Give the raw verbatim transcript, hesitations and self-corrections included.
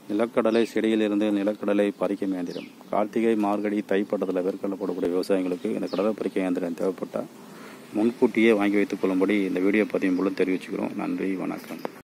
நிலக்கடலை செடியிலிருந்து நிலக்கடலை பறிக்கும் இயந்திரம். கார்த்திகை, மார்கழி, தைப்பட்டத்தில் மேற்கொள்ளப்படக்கூடிய விவசாயிகளுக்கு இந்த கடலை பறிக்கும் இயந்திரம் தேவைப்பட்டால் முன்கூட்டியே வாங்கி வைத்துக் கொள்ளும்படி இந்த வீடியோ பதிவின் மூலம் தெரிவிச்சுக்கிறோம். நன்றி, வணக்கம்.